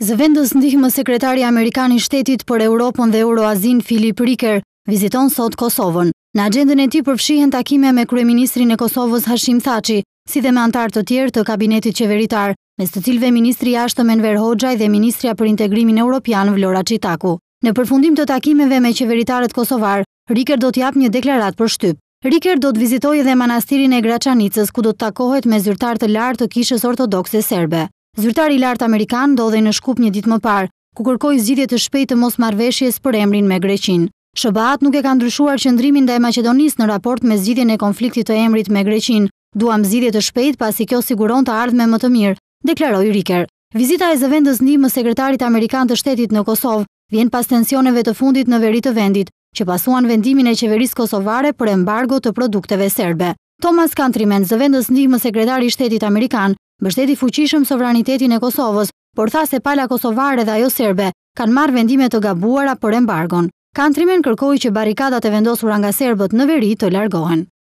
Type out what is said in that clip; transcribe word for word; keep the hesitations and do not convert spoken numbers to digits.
Zëvendës ndihmës sekretari amerikan i shtetit për Europën dhe Euroazin Filip Riker viziton sot Kosovën. Në agjendën e tij përfshihen takime me kryeministrin e Kosovës Hashim Thaçi, si dhe me anëtarë të tjerë të kabinetit qeveritar, mes të cilëve ministri i jashtëm Enver Hoxha dhe ministrja për integrimin evropian Vlora Çitaku. Në përfundim të takimeve me qeveritarët kosovar, Riker do t'jap një deklaratë për shtyp. Riker do të vizitojë edhe manastirin e Graçanicës, ku do të takohet me zyrtar të lartë të Kishës Ortodokse Serbe. Zyrtari i lartë amerikan ndodhej në Shkup një ditë më parë, ku kërkoi zgjidhje të shpejtë të mosmarrëveshjes për emrin me Greqinë. S B A-t nuk e ka ndryshuar qëndrimin ndaj Maqedonisë në raport me zgjidhjen e konfliktit të emrit me Greqinë. Duam zgjidhje të shpejtë pasi kjo siguron të ardhme më të mirë, deklaroi Riker. Vizita e zëvendës ndihmës sekretarit amerikan të shtetit në Kosovë vjen pas tensioneve të fundit në veri të vendit, që pasuan vendimin e qeverisë kosovare për embargo të produkteve serbe. Thomas Countryman, zëvendës ndihmës sekretari i shtetit amerikan, mbështeti fuqishëm sovranitetin e Kosovës, por tha se pala kosovare dhe ajo serbe kanë marrë vendime të gabuara për embargon. Countryman kërkoi që barrikadat e vendosura nga serbët në veri të largohen.